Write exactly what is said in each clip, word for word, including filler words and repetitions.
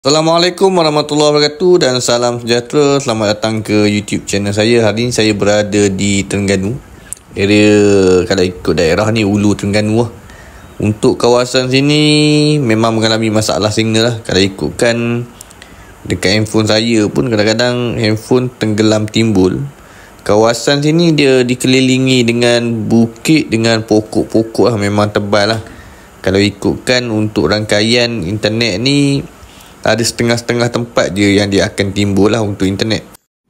Assalamualaikum warahmatullahi wabarakatuh dan salam sejahtera. Selamat datang ke YouTube channel saya. Hari ini saya berada di Terengganu. Area, kalau ikut daerah ni, Ulu Terengganu lah. Untuk kawasan sini memang mengalami masalah signal lah. Kalau ikutkan dekat handphone saya pun kadang-kadang handphone tenggelam timbul. Kawasan sini dia dikelilingi dengan bukit, dengan pokok-pokok lah. Memang tebal lah. Kalau ikutkan untuk rangkaian internet ni, ada setengah-setengah tempat je yang dia akan timbul lah untuk internet.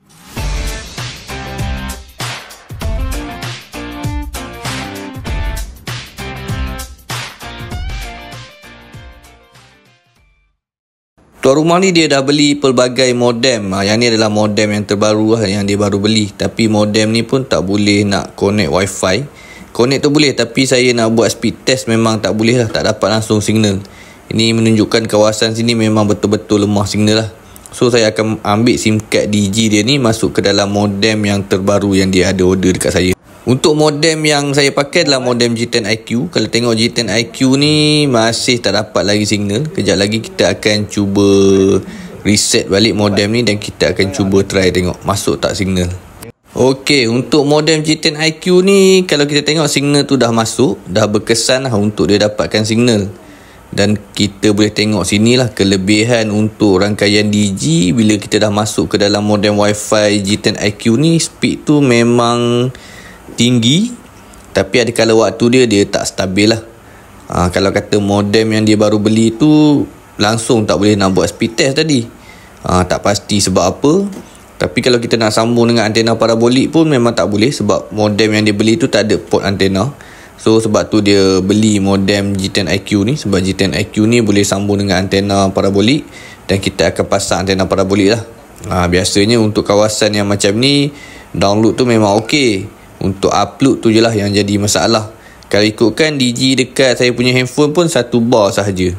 Tuan rumah ni dia dah beli pelbagai modem. Yang ni adalah modem yang terbaru lah, yang dia baru beli. Tapi modem ni pun tak boleh nak connect wifi. Connect tu boleh, tapi saya nak buat speed test memang tak boleh lah. Tak dapat langsung signal. Ini menunjukkan kawasan sini memang betul-betul lemah signal lah. So saya akan ambil SIM card D G dia ni, masuk ke dalam modem yang terbaru yang dia ada order dekat saya. Untuk modem yang saya pakai adalah modem G ten I Q. Kalau tengok G ten I Q ni masih tak dapat lagi signal. Kejap lagi kita akan cuba reset balik modem ni dan kita akan cuba try tengok masuk tak signal. Okey, untuk modem G ten I Q ni kalau kita tengok signal tu dah masuk, dah berkesan lah untuk dia dapatkan signal. Dan kita boleh tengok sinilah kelebihan untuk rangkaian D G. Bila kita dah masuk ke dalam modem Wi-Fi G ten I Q ni, speed tu memang tinggi, tapi ada kala waktu dia dia tak stabil lah. ha, Kalau kata modem yang dia baru beli tu langsung tak boleh nak buat speed test tadi. ha, Tak pasti sebab apa. Tapi kalau kita nak sambung dengan antena parabolik pun memang tak boleh, sebab modem yang dia beli tu tak ada port antena. So sebab tu dia beli modem G ten I Q ni, sebab G ten I Q ni boleh sambung dengan antena parabolik dan kita akan pasang antena parabolik lah. ha, Biasanya untuk kawasan yang macam ni, download tu memang okey. Untuk upload tu je lah yang jadi masalah. Kalau ikutkan D G dekat saya punya handphone pun satu bar sahaja.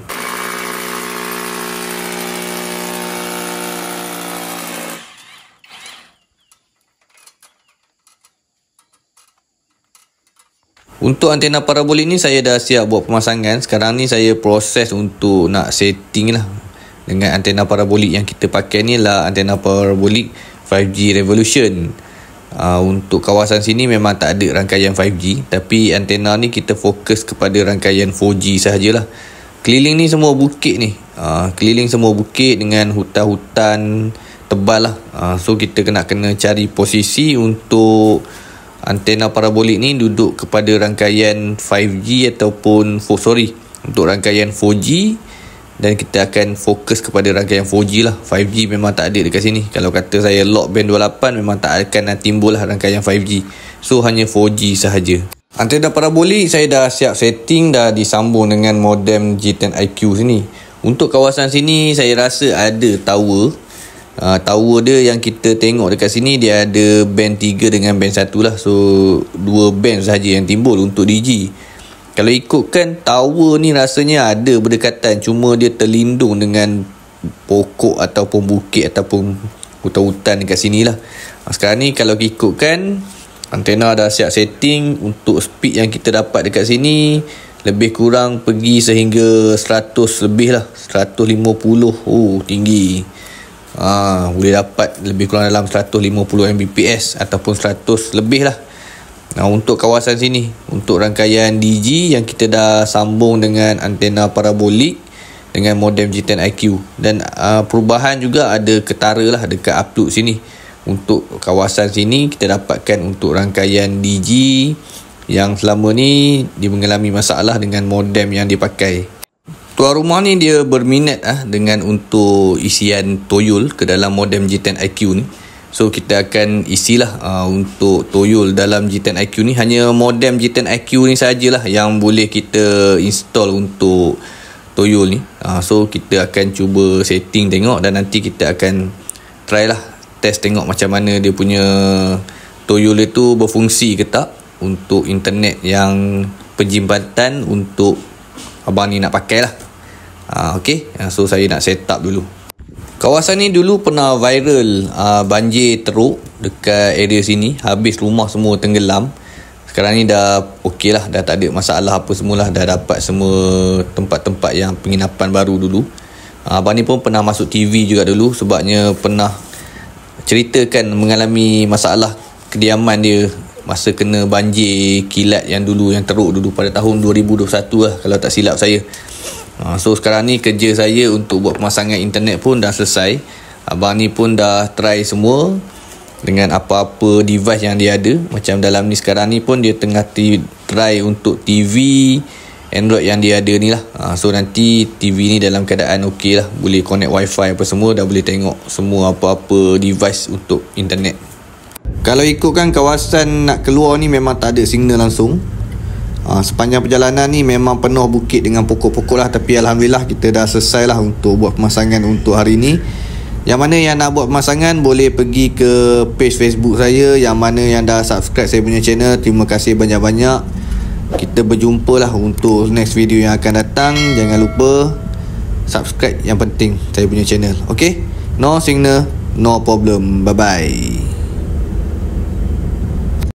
Untuk antena parabolik ni saya dah siap buat pemasangan. Sekarang ni saya proses untuk nak setting lah dengan antena parabolik yang kita pakai ni lah, antena parabolik five G Revolution. uh, Untuk kawasan sini memang tak ada rangkaian five G, tapi antena ni kita fokus kepada rangkaian four G sahajalah. Keliling ni semua bukit ni, uh, keliling semua bukit dengan hutan-hutan tebal lah. uh, So kita kena kena cari posisi untuk antena parabolik ni duduk kepada rangkaian five G ataupun four, sorry untuk rangkaian four G, dan kita akan fokus kepada rangkaian four G lah. five G memang tak ada dekat sini. Kalau kata saya lock band dua puluh lapan, memang tak akan timbul lah rangkaian five G. So hanya four G sahaja. Antena parabolik saya dah siap setting, dah disambung dengan modem G ten I Q sini. Untuk kawasan sini saya rasa ada tower. Uh, tower dia yang kita tengok dekat sini, dia ada band tiga dengan band satu lah. So dua band sahaja yang timbul untuk D G. Kalau ikutkan tower ni rasanya ada berdekatan, cuma dia terlindung dengan pokok ataupun bukit ataupun hutan-hutan dekat sini lah. uh, Sekarang ni kalau ikutkan antena dah siap setting, untuk speed yang kita dapat dekat sini lebih kurang pergi sehingga seratus lebih lah, seratus lima puluh. Oh tinggi. Ha, boleh dapat lebih kurang dalam seratus lima puluh Mbps per second ataupun seratus lebih lah. Nah, untuk kawasan sini, untuk rangkaian D G yang kita dah sambung dengan antena parabolik dengan modem G ten I Q. Dan uh, perubahan juga ada ketara lah dekat upload sini. Untuk kawasan sini kita dapatkan untuk rangkaian D G yang selama ni dia mengalami masalah dengan modem yang dipakai. Tuan rumah ni dia berminat ah dengan untuk isian toyol ke dalam modem G ten I Q ni. So kita akan isilah uh, untuk toyol dalam G ten I Q ni. Hanya modem G ten I Q ni sajalah yang boleh kita install untuk toyol ni. uh, So kita akan cuba setting tengok, dan nanti kita akan try lah, test tengok macam mana dia punya toyol itu berfungsi ke tak untuk internet yang penjimbatan untuk abang ni nak pakai lah. ha, Okay, so saya nak set up dulu. Kawasan ni dulu pernah viral uh, banjir teruk dekat area sini. Habis rumah semua tenggelam. Sekarang ni dah okey lah, dah tak ada masalah apa semualah. Dah dapat semua tempat-tempat yang penginapan baru dulu. Abang ni pun pernah masuk T V juga dulu, sebabnya pernah ceritakan mengalami masalah kediaman dia masa kena banjir kilat yang dulu, yang teruk dulu pada tahun dua ribu dua puluh satu lah kalau tak silap saya. Ha, so sekarang ni kerja saya untuk buat pemasangan internet pun dah selesai. Abang ni pun dah try semua dengan apa-apa device yang dia ada. Macam dalam ni sekarang ni pun dia tengah t- try untuk T V Android yang dia ada ni lah. Ha, so nanti T V ni dalam keadaan okey lah, boleh connect wifi apa semua, dah boleh tengok semua apa-apa device untuk internet. Kalau ikutkan kawasan nak keluar ni memang tak ada signal langsung. Ha, sepanjang perjalanan ni memang penuh bukit dengan pokok-pokok lah. Tapi Alhamdulillah kita dah selesai lah untuk buat pemasangan untuk hari ni. Yang mana yang nak buat pemasangan boleh pergi ke page Facebook saya. Yang mana yang dah subscribe saya punya channel, terima kasih banyak-banyak. Kita berjumpa lah untuk next video yang akan datang. Jangan lupa subscribe, yang penting saya punya channel. Okay, no signal, no problem. Bye bye.